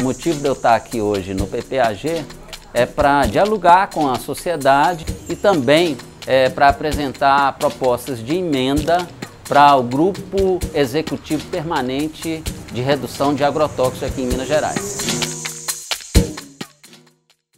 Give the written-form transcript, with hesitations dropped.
O motivo de eu estar aqui hoje no PPAG é para dialogar com a sociedade e também para apresentar propostas de emenda para o Grupo Executivo Permanente de Redução de Agrotóxicos aqui em Minas Gerais.